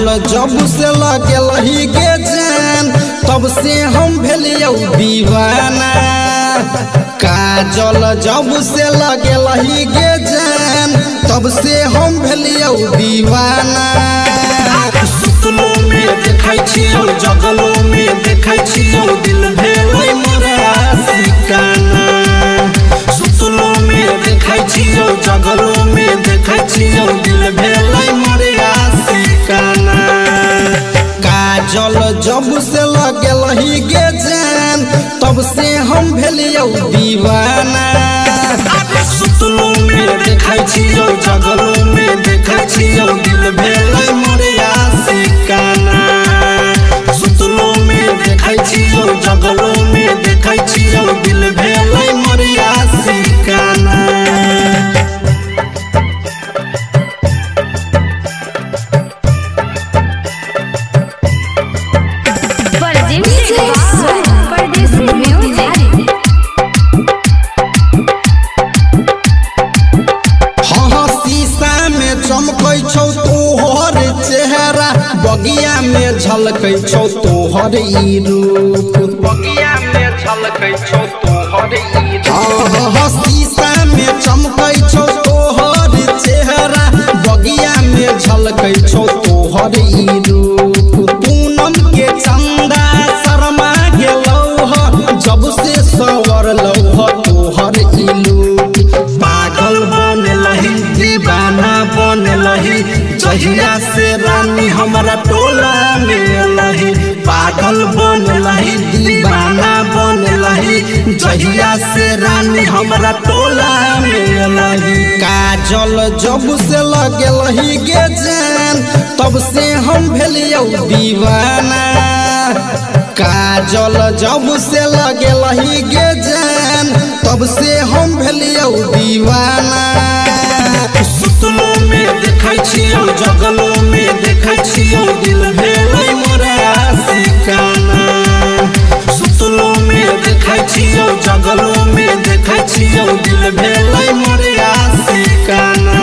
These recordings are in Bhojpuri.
जब से लगलही गे जान तब से हम भेलियौ दीवाना। काजल जब से लगलही गे जान तब से हम भेलियौ दीवाना। सुतलो में देखै छियौ जगलो में देखै छियौ दिल भेलै मोरा आशिकाना। सुतलो में देखै छियौ जगलो में देखै छियौ दिल भेलै मोरे आशिकाना। काजल जब से लगलही गे जान तब से हम भेलियौ दीवाना। सुतलो में देखै छियौ जगलो में देखै छियौ दिल भेलै मोरे आशिकाना। सुतलो में देखै छियौ जगलो में देखै छियौ दिल भेलै मोरे आशिकाना। चमकै छौ तोहर चेहरा बगिया में झलकै छौ तोहर ई रूप। बगिया में झलकै छौ तोहर ई रूप। शीशा में चमकै छौ तोहर चेहरा बगिया में झलकै छौ तोहर ई रूप। पूनम के चंदा शर्मा गेलौ जब से सवरलौ तोहर ई रूप। पागल बनलही दीवाना बनलही जहिया से रानी हमारा टोला में लही। पागल बनलही दीवाना बनलही जहिया से रानी हमारा टोला में लही। काजल जब से लगलही गे जान तब से हम भेलियौ दीवाना। काजल जब से लगलही गे जान तब से हम भेलियौ दीवाना। सुतलो में देखै छियौ जगलो में देखै छियौ दिल भेलै मोरा आशिकाना। सुतलो में देखै छियौ जगलो में देखै छियौ दिल भेलै मोरे आशिकाना।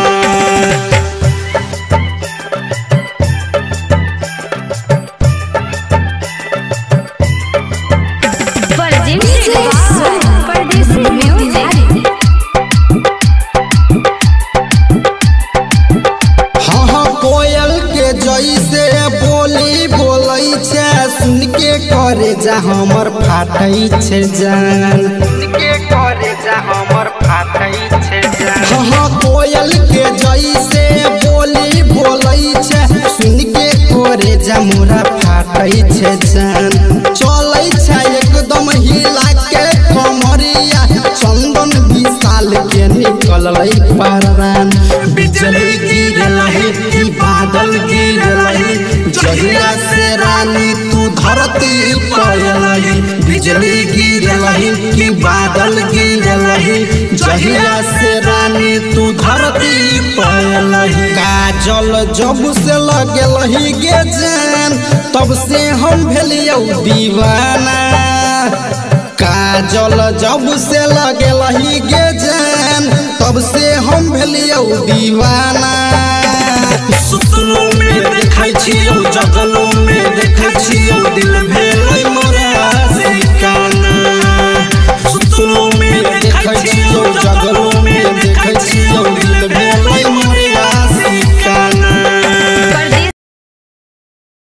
जैसे बोली बोलै छै सुन के करे जा हमर फाटै छै जान। के करे जा हमर फाटै छै जान। कोयल के जैसे बोली बोलै छै सुन के करे जा मोरा फाटै छै जान। चलै छै एकदम हिला के कमरिया चंदन विशाल के निकललै परान। बिजली गिरलही कि बादल गिरलही जहिया से रानी तू धरती पर लही। बिजली गिरलही कि बादल गिरलही जहिया से रानी तू धरती पर लही। काजल जब से लगलही गे जान तब से हम भेलियौ दीवाना। काजल जब से लगलही गे जान तब से हम भेलियौ दीवाना। सुतलो में देखै छियौ जगलो में देखै छियौ दिल भेल